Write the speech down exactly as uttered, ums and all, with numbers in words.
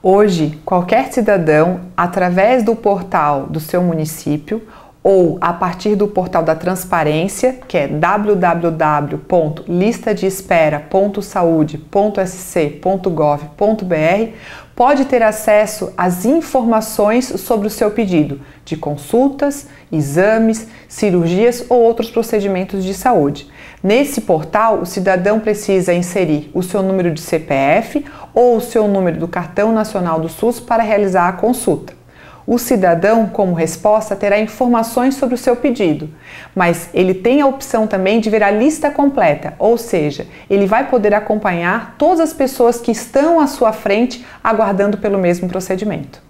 Hoje, qualquer cidadão, através do portal do seu município ou a partir do portal da transparência, que é w w w ponto lista de espera ponto saude ponto s c ponto gov ponto b r, pode ter acesso às informações sobre o seu pedido de consultas, exames, cirurgias ou outros procedimentos de saúde. Nesse portal, o cidadão precisa inserir o seu número de C P F ou o seu número do Cartão Nacional do SUS para realizar a consulta. O cidadão, como resposta, terá informações sobre o seu pedido, mas ele tem a opção também de ver a lista completa, ou seja, ele vai poder acompanhar todas as pessoas que estão à sua frente aguardando pelo mesmo procedimento.